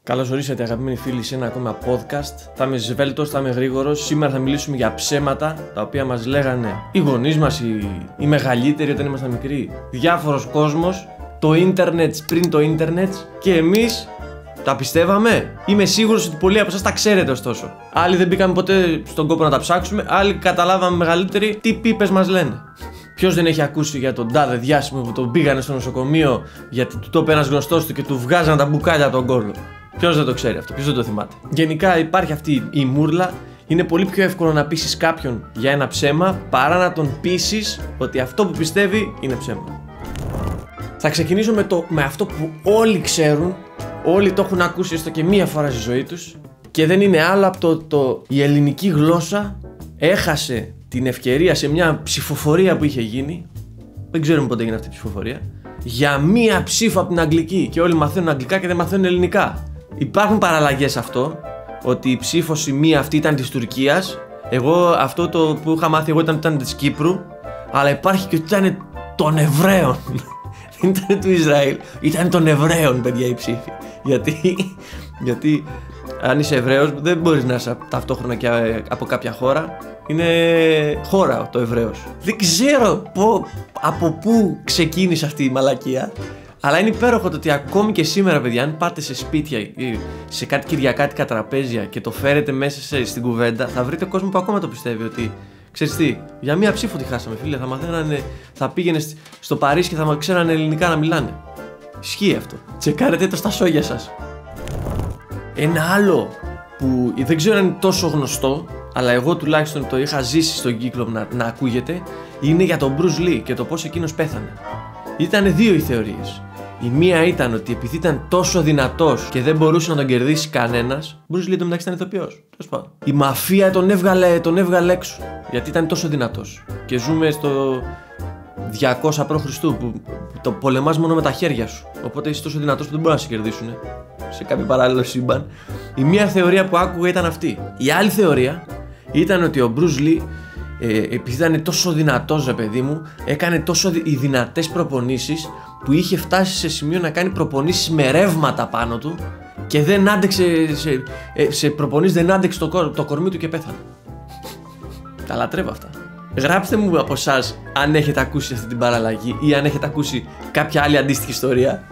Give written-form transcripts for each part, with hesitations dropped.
Καλώς ορίσατε αγαπημένοι φίλοι σε ένα ακόμα podcast. Θα είμαι σβέλτος, θα είμαι γρήγορος. Σήμερα θα μιλήσουμε για ψέματα τα οποία μας λέγανε οι γονείς μας, οι μεγαλύτεροι όταν ήμασταν μικροί. Διάφορος κόσμος, το ίντερνετ πριν το ίντερνετ και εμείς τα πιστεύαμε. Είμαι σίγουρος ότι πολλοί από εσάς τα ξέρετε ωστόσο. Άλλοι δεν μπήκαμε ποτέ στον κόπο να τα ψάξουμε, άλλοι καταλάβαμε μεγαλύτεροι τι πίπες μας λένε. Ποιος δεν έχει ακούσει για τον τάδε διάσημο που τον πήγανε στο νοσοκομείο γιατί του το είπε ένας γνωστός του και του βγάζαν τα μπουκάλια από τον κόλλο? Ποιος δεν το ξέρει αυτό, ποιος δεν το θυμάται? Γενικά υπάρχει αυτή η μούρλα. Είναι πολύ πιο εύκολο να πείσεις κάποιον για ένα ψέμα παρά να τον πείσεις ότι αυτό που πιστεύει είναι ψέμα. Θα ξεκινήσω με αυτό που όλοι ξέρουν, όλοι το έχουν ακούσει έστω και μία φορά στη ζωή τους και δεν είναι άλλο από η ελληνική γλώσσα έχασε την ευκαιρία σε μια ψηφοφορία που είχε γίνει. Δεν ξέρουμε πότε έγινε αυτή η ψηφοφορία. Για μία ψήφο από την αγγλική. Και όλοι μαθαίνουν αγγλικά και δεν μαθαίνουν ελληνικά. Υπάρχουν παραλλαγές αυτό. Ότι η ψήφος η μία αυτή ήταν της Τουρκίας. Εγώ αυτό το που είχα μάθει εγώ ήταν της Κύπρου. Αλλά υπάρχει και ότι ήταν των Εβραίων. Δεν ήταν του Ισραήλ. Ήταν των Εβραίων, παιδιά, η ψήφη. Γιατί αν είσαι Εβραίος δεν μπορείς να είσαι ταυτόχρονα και από κάποια χώρα. Είναι χώρα το Εβραίος. Δεν ξέρω από πού ξεκίνησε αυτή η μαλακία. Αλλά είναι υπέροχο το ότι ακόμη και σήμερα, παιδιά, αν πάτε σε σπίτια ή σε κάτι κυριακάτικα τραπέζια και το φέρετε μέσα στην κουβέντα, θα βρείτε κόσμο που ακόμα το πιστεύει ότι ξέρεις τι, για μία ψήφο τη χάσαμε, φίλε. Θα μαθαίνανε, θα πήγαινε στο Παρίσι και θα ξέρανε ελληνικά να μιλάνε. Ισχύει αυτό. Τσεκάρετε το στα σόγια σας. Ένα άλλο που δεν ξέρω αν είναι τόσο γνωστό, αλλά εγώ τουλάχιστον το είχα ζήσει στον κύκλο να ακούγεται, είναι για τον Bruce Lee και το πώς εκείνος πέθανε. Ήταν δύο οι θεωρίες. Η μία ήταν ότι επειδή ήταν τόσο δυνατός και δεν μπορούσε να τον κερδίσει κανένας, ο Bruce Lee το μεταξύ ήταν ηθοποιός. Η μαφία τον έβγαλε έξω γιατί ήταν τόσο δυνατός. Και ζούμε στο 200 π.Χ. που το πολεμάς μόνο με τα χέρια σου. Οπότε είσαι τόσο δυνατός που δεν μπορεί να σε κερδίσουν σε κάποιο παράλληλο σύμπαν. Η μία θεωρία που άκουγα ήταν αυτή. Η άλλη θεωρία ήταν ότι ο Bruce Lee, επειδή ήταν τόσο δυνατός, ρε παιδί μου, έκανε τόσο δυνατές προπονήσεις που είχε φτάσει σε σημείο να κάνει προπονήσεις με ρεύματα πάνω του και δεν άντεξε σε προπονήσεις, δεν άντεξε το κορμί του και πέθανε. Τα λατρεύω αυτά. Γράψτε μου από εσάς αν έχετε ακούσει αυτή την παραλλαγή ή αν έχετε ακούσει κάποια άλλη αντίστοιχη ιστορία.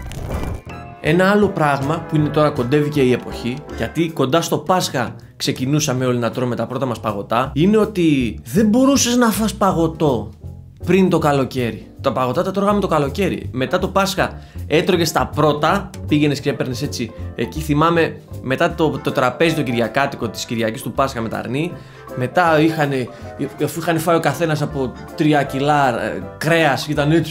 Ένα άλλο πράγμα που είναι τώρα κοντεύει και η εποχή, γιατί κοντά στο Πάσχα ξεκινούσαμε όλοι να τρώμε τα πρώτα μας παγωτά, είναι ότι δεν μπορούσες να φας παγωτό πριν το καλοκαίρι. Τα παγωτά τα τρώγαμε το καλοκαίρι. Μετά το Πάσχα έτρωγες τα πρώτα, πήγαινες και έπαιρνες έτσι. Εκεί μετά το τραπέζι το κυριακάτικο της Κυριακής του Πάσχα με τα αρνί. Μετά αφού είχαν φάει ο καθένας από 3 κιλά κρέας, ήταν έτσι.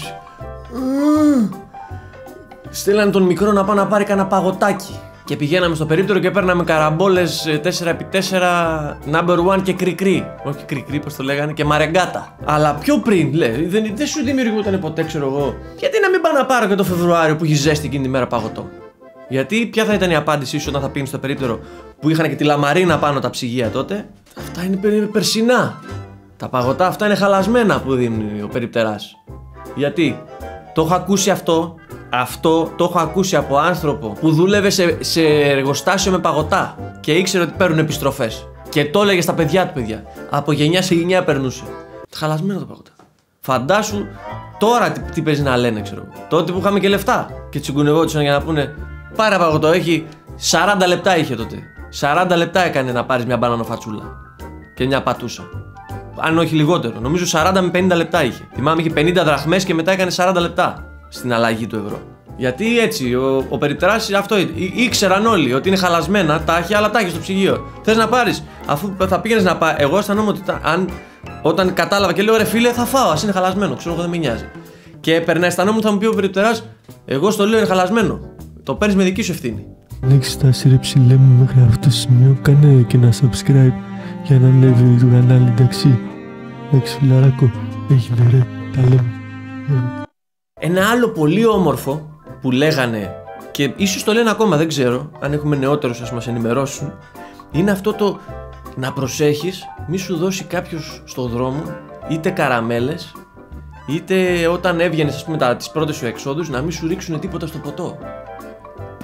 Στέλνανε τον μικρό να πάει να πάρει κανένα παγωτάκι. Και πηγαίναμε στο περίπτερο και παίρναμε καραμπόλες 4x4 number 1 και κρικρί. Όχι κρικρί, πώς το λέγανε, και μαρεγκάτα. Αλλά πιο πριν, λέει, δεν σου δημιουργούταν ποτέ, ξέρω εγώ. Γιατί να μην πάω να πάρω και το Φεβρουάριο που έχει ζέστη εκείνη τη μέρα παγωτό? Γιατί ποια θα ήταν η απάντησή σου όταν θα πήγαινε στο περίπτερο που είχαν και τη λαμαρίνα πάνω τα ψυγεία τότε? Αυτά είναι περσινά. Τα παγωτά αυτά είναι χαλασμένα που δίνει ο περιπτεράς. Γιατί? Το έχω ακούσει αυτό το έχω ακούσει από άνθρωπο που δούλευε σε εργοστάσιο με παγωτά και ήξερε ότι παίρνουν επιστροφές. Και το έλεγε στα παιδιά του, παιδιά. Από γενιά σε γενιά περνούσε. Χαλασμένο το παγωτά. Φαντάσου τώρα τι παίζει να λένε, ξέρω εγώ. Τότε που είχαμε και λεφτά και τσιγκουνευόντουσαν για να πούνε πάρε παγωτό, έχει 40 λεπτά είχε τότε. 40 λεπτά έκανε να πάρεις μια μπανανοφατσούλα και μια πατούσα. Αν όχι λιγότερο. Νομίζω 40 με 50 λεπτά είχε. Θυμάμαι είχε 50 δραχμές και μετά έκανε 40 λεπτά στην αλλαγή του ευρώ. Γιατί έτσι, ο περιπτεράς αυτό ήξεραν όλοι ότι είναι χαλασμένα, τα έχει, αλλά τα έχει στο ψυγείο. Θες να πάρεις, αφού θα πήγαινες να πάρεις. Εγώ αισθανόμαι ότι όταν κατάλαβα και λέω ρε φίλε, θα φάω, ας είναι χαλασμένο, ξέρω εγώ, δεν με νοιάζει. Και έπαιρνα, αισθανόμουν θα μου πει ο περιπτεράς, εγώ στο λέω είναι χαλασμένο. Το παίρνεις με δική σου ευθύνη. Αν έχεις φτάσει ρε ψηλέ μου μέχρι αυτό το σημείο, κάνε και ένα subscribe για να ανέβει το κανάλι, εντάξει. Εντάξει φιλαράκο, έχει ρε, τα λέμε. Ένα άλλο πολύ όμορφο που λέγανε και ίσως το λένε ακόμα, δεν ξέρω, αν έχουμε νεότερους ας μας ενημερώσουν, είναι αυτό το να προσέχεις μη σου δώσει κάποιος στο δρόμο είτε καραμέλες είτε όταν έβγαινες ας πούμε τις πρώτες σου εξόδους να μην σου ρίξουν τίποτα στο ποτό.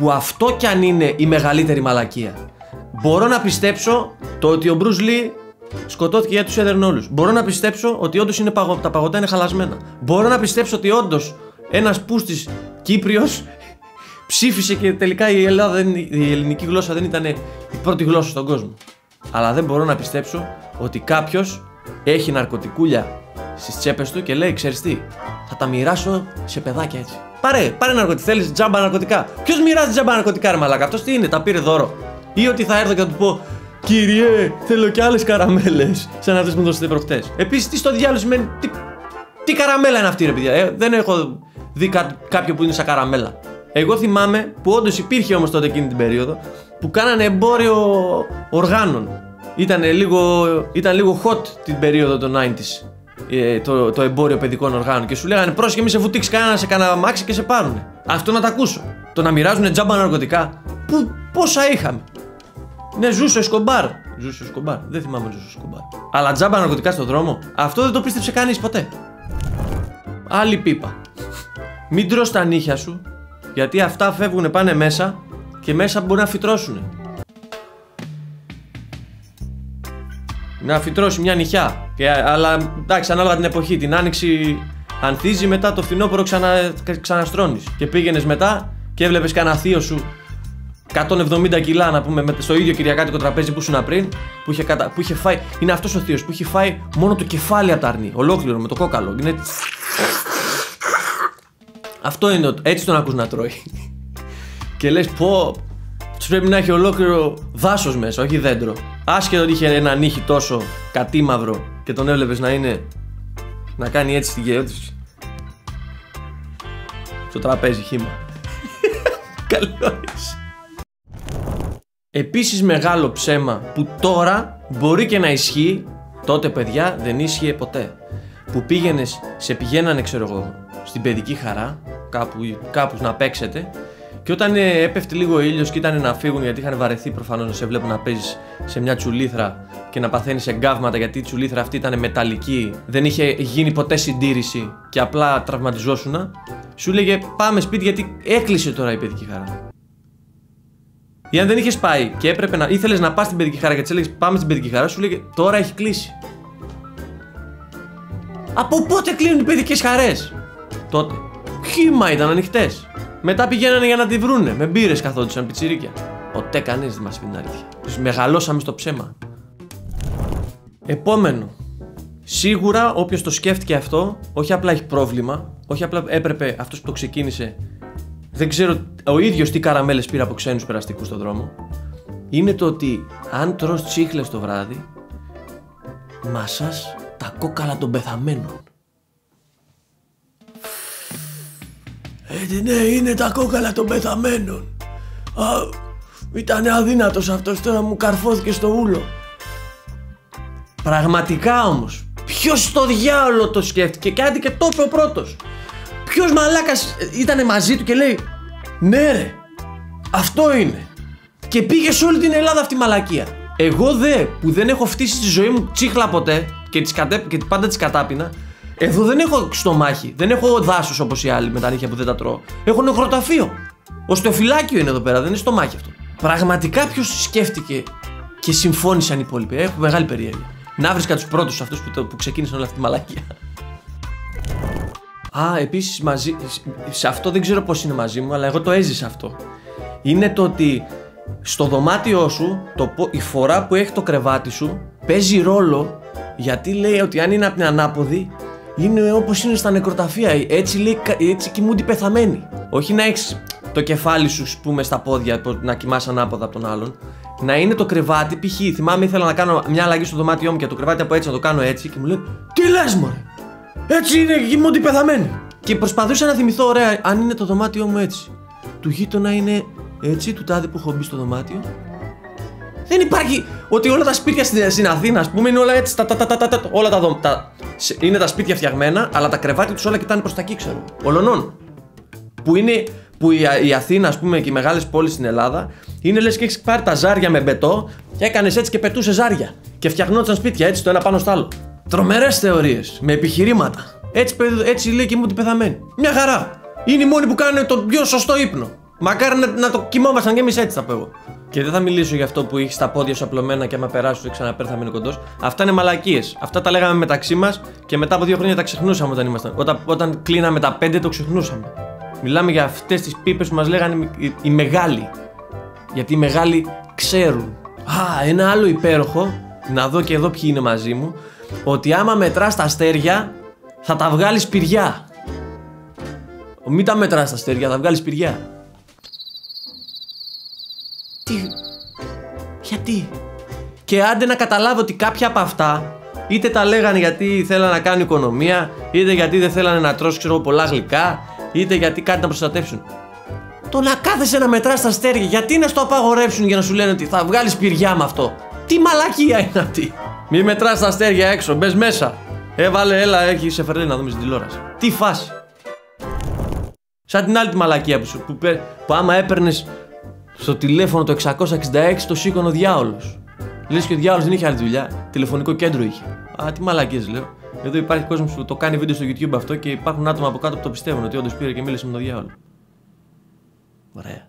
που αυτό κι αν είναι η μεγαλύτερη μαλακία. Μπορώ να πιστέψω το ότι ο Μπρουζ Λι σκοτώθηκε γιατί τους έδερνε όλους. Μπορώ να πιστέψω ότι όντως τα παγωτά είναι χαλασμένα. Μπορώ να πιστέψω ότι όντως ένας πούστης Κύπριος ψήφισε και τελικά η ελληνική γλώσσα δεν ήταν η πρώτη γλώσσα στον κόσμο. Αλλά δεν μπορώ να πιστέψω ότι κάποιος έχει ναρκωτικούλια στις τσέπες του και λέει: ξέρεις τι, θα τα μοιράσω σε παιδάκια έτσι. Πάρε ναρκωτικά. Θέλεις τζάμπα ναρκωτικά? Ποιος μοιράζει τζάμπα ναρκωτικά, ρε μαλάκα? Αυτός τι είναι, τα πήρε δώρο? Ή ότι θα έρθω και θα του πω: Κυριέ, θέλω κι άλλες καραμέλες, σαν αυτές που μου δώσετε προχτές. Επίσης, τι στο διάλογο σημαίνει, τι καραμέλα είναι αυτή, ρε παιδιά? Δεν έχω δει κάποιο που είναι σαν καραμέλα. Εγώ θυμάμαι που όντως υπήρχε όμως τότε εκείνη την περίοδο που κάνανε εμπόριο οργάνων. Ήταν λίγο hot την περίοδο των 90s. Το εμπόριο παιδικών οργάνων και σου λέγανε: πρόσεχε, μη σε βουτήξει κανένα σε κανένα μάξι και σε πάρουνε. Αυτό να τα ακούσω. Το να μοιράζουν τζάμπα ναρκωτικά. Πόσα είχαμε? Ναι, ζούσε ο Εσκομπάρ. Δεν θυμάμαι ζούσε ο Εσκομπάρ. Αλλά τζάμπα ναρκωτικά στον δρόμο, αυτό δεν το πίστεψε κανείς ποτέ. Άλλη πίπα. Μην τρως τα νύχια σου, γιατί αυτά φεύγουν, πάνε μέσα και μέσα μπορεί να φυτρώσουν. Να φυτρώσει μια νυχιά. Αλλά εντάξει, ανάλογα την εποχή. Την άνοιξη ανθίζει, μετά το φθινόπωρο ξαναστρώνεις. Και πήγαινες μετά και έβλεπες κανένα θείο σου 170 κιλά, να πούμε, στο ίδιο κυριακάτικο τραπέζι που ήσουν πριν, που είχε φάει. Είναι αυτός ο θείος που είχε φάει μόνο το κεφάλι από τα αρνί. Ολόκληρο με το κόκαλο. Είναι... Αυτό είναι, έτσι τον ακούς να τρώει. Και λες: πω, αυτός πρέπει να έχει ολόκληρο δάσος μέσα, όχι δέντρο. Άσχετο ότι είχε ένα νύχι τόσο κατήμαυρο και τον έβλεπες να κάνει έτσι στην γεώτηση. Στο τραπέζι χύμα. Καλή όρεξη. Επίσης μεγάλο ψέμα που τώρα μπορεί και να ισχύει, τότε παιδιά δεν ίσχυε ποτέ. Που πηγαίνανε, ξέρω εγώ, στην παιδική χαρά, κάπου να παίξετε, και όταν έπεφτε λίγο ο ήλιος και ήταν να φύγουν γιατί είχαν βαρεθεί προφανώς να σε βλέπουν να παίζεις σε μια τσουλήθρα και να παθαίνεις εγκάβματα γιατί η τσουλήθρα αυτή ήταν μεταλλική, δεν είχε γίνει ποτέ συντήρηση και απλά τραυματιζόσουνα, σου λέγε: πάμε σπίτι γιατί έκλεισε τώρα η παιδική χαρά. Ή αν δεν είχες πάει και ήθελες να πας στην παιδική χαρά και της έλεγες: πάμε στην παιδική χαρά, σου λέγε: τώρα έχει κλείσει. Από πότε κλείνουν οι παιδικές χαρές? Τότε. Χύμα ήταν ανοιχτές. Μετά πηγαίνανε για να τη βρούνε. Με μπύρες καθόντουσαν, πιτσιρίκια. Ποτέ κανείς δεν μας πει την αλήθεια. Τους μεγαλώσαμε στο ψέμα. Επόμενο. Σίγουρα όποιος το σκέφτηκε αυτό, όχι απλά έχει πρόβλημα, όχι απλά έπρεπε αυτός που το ξεκίνησε, δεν ξέρω ο ίδιος τι καραμέλες πήρε από ξένους περαστικούς στον δρόμο, είναι το ότι αν τρως τσίχλες το βράδυ, μασάς τα κόκαλα των πεθαμένων. Ναι, είναι τα κόκαλα των πεθαμένων. Ήτανε αδύνατος αυτός, τώρα μου καρφώθηκε στο ούλο. Πραγματικά όμως, ποιος στο διάολο το σκέφτηκε και άντε και το είπε ο πρώτος? Ποιος μαλάκας ήτανε μαζί του και λέει: ναι ρε, αυτό είναι. Και πήγε σε όλη την Ελλάδα αυτή η μαλακία. Εγώ που δεν έχω φτύσει στη ζωή μου τσίχλα ποτέ και πάντα τις κατάπινα, εδώ δεν έχω στομάχι, δεν έχω δάσος όπως οι άλλοι με τα νύχια που δεν τα τρώω. Έχω νεκροταφείο. Οστεοφυλάκιο είναι εδώ πέρα, δεν είναι στομάχι αυτό. Πραγματικά ποιος σκέφτηκε και συμφώνησαν οι υπόλοιποι? Έχω μεγάλη περιέργεια. Να βρίσκα τους πρώτους αυτούς που ξεκίνησαν όλη αυτή τη μαλακία. Επίσης σε αυτό δεν ξέρω πώς είναι μαζί μου, αλλά εγώ το έζησα αυτό. Είναι το ότι στο δωμάτιό σου η φορά που έχει το κρεβάτι σου παίζει ρόλο, γιατί λέει ότι αν είναι από την ανάποδη είναι όπως είναι στα νεκροταφεία. Έτσι κοιμούνται οι πεθαμένοι. Όχι να έχεις το κεφάλι σου, πούμε, στα πόδια, να κοιμάσαι ανάποδα από τον άλλον. Να είναι το κρεβάτι, π.χ. θυμάμαι ήθελα να κάνω μια αλλαγή στο δωμάτιό μου και το κρεβάτι από έτσι να το κάνω έτσι και μου λέει: τι λες μωρέ, έτσι είναι, κοιμούνται οι πεθαμένοι. Και προσπαθούσα να θυμηθώ, ωραία, αν είναι το δωμάτιό μου έτσι, του γείτονα είναι έτσι, του τάδε που έχω μπει στο δωμάτιο. Δεν υπάρχει ότι όλα τα σπίτια στην Αθήνα, ας πούμε, είναι όλα έτσι. Όλα είναι τα σπίτια φτιαγμένα, αλλά τα κρεβάτια τους όλα κοιτάνε προς τα εκεί, ξέρω. Ολονών. Που η Αθήνα, ας πούμε, και οι μεγάλες πόλεις στην Ελλάδα, είναι λες και έχεις πάρει τα ζάρια με μπετό και έκανες έτσι και πετούσες ζάρια. Και φτιαχνόταν σπίτια έτσι το ένα πάνω στο άλλο. Τρομερές θεωρίες, με επιχειρήματα. Έτσι λέει και μου την πεθαμένη. Μια χαρά. Είναι οι μόνοι που κάνουν τον πιο σωστό ύπνο. Μακάρι να το κοιμόμασταν κι εμείς, έτσι θα πω εγώ. Και δεν θα μιλήσω για αυτό που έχει τα πόδια σου απλωμένα και άμα περάσει το ξαναπέρ θα μείνει κοντός. Αυτά είναι μαλακίες. Αυτά τα λέγαμε μεταξύ μας και μετά από 2 χρόνια τα ξεχνούσαμε όταν ήμασταν. Όταν κλείναμε τα 5 το ξεχνούσαμε. Μιλάμε για αυτές τις πίπες που μας λέγανε οι μεγάλοι. Γιατί οι μεγάλοι ξέρουν. Ένα άλλο υπέροχο, να δω και εδώ ποιοι είναι μαζί μου, ότι άμα μετράς τα αστέρια θα τα βγάλεις πυριά. Μην τα μετράς τα αστέρια, θα βγάλεις πυριά. Γιατί? Και άντε να καταλάβω ότι κάποια από αυτά είτε τα λέγανε γιατί θέλανε να κάνουν οικονομία, είτε γιατί δεν θέλανε να τρως πολλά γλυκά, είτε γιατί κάτι να προστατεύσουν. Το να κάθεσαι να μετράς τα αστέρια, γιατί να στο απαγορεύσουν για να σου λένε ότι θα βγάλεις πυριά με αυτό? Τι μαλακία είναι αυτή? Μη μετράς τα αστέρια έξω, μπες μέσα. Έλα, έχει σε φερλέ να δούμε στην τηλεόραση. Τι φάση? Σαν την άλλη τη μαλακία που άμα έπαιρνες στο τηλέφωνο το 666 το σήκωνε ο διάολος. Λες και ο διάολος δεν είχε άλλη δουλειά. Τηλεφωνικό κέντρο είχε. Τι μαλακίες λέω. Εδώ υπάρχει κόσμος που το κάνει βίντεο στο YouTube αυτό και υπάρχουν άτομα από κάτω που το πιστεύουν ότι όντως πήρε και μίλησε με τον διάολο. Ωραία.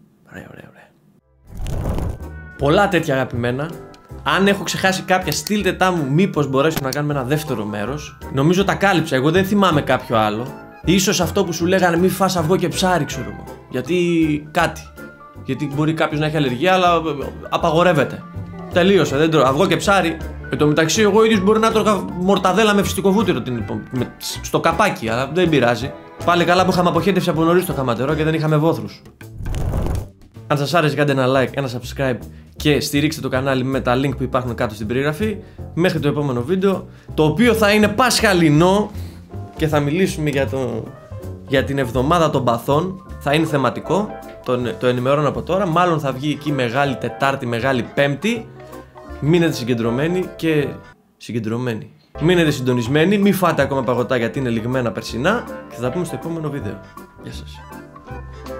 Πολλά τέτοια αγαπημένα. Αν έχω ξεχάσει κάποια, στείλτε τα μου. Μήπως μπορέσουμε να κάνουμε ένα δεύτερο μέρος. Νομίζω τα κάλυψα. Εγώ δεν θυμάμαι κάποιο άλλο. Ίσως αυτό που σου λέγανε μη φας αυγό και ψάρι, ξέρω εγώ. Γιατί κάτι. Γιατί μπορεί κάποιος να έχει αλλεργία, αλλά απαγορεύεται. Τελείωσε, δεν τρώω. Αυγό και ψάρι. Εν τω μεταξύ, εγώ ίδιος μπορεί να τρώγα μορταδέλα με φυστικό βούτυρο στο καπάκι, αλλά δεν πειράζει. Πάλι καλά που είχαμε αποχέτευση από νωρίς το χαματερό και δεν είχαμε βόθρους. Αν σας άρεσε, κάντε ένα like, ένα subscribe και στηρίξτε το κανάλι με τα link που υπάρχουν κάτω στην περιγραφή. Μέχρι το επόμενο βίντεο, το οποίο θα είναι πασχαλινό και θα μιλήσουμε για την εβδομάδα των παθών. Θα είναι θεματικό, το ενημερώνω από τώρα. Μάλλον θα βγει εκεί Μεγάλη Τετάρτη, Μεγάλη Πέμπτη. Μείνετε συγκεντρωμένοι και συγκεντρωμένοι. Μείνετε συντονισμένοι, μη φάτε ακόμα παγωτά γιατί είναι λιγμένα περσινά και θα τα πούμε στο επόμενο βίντεο. Γεια σας.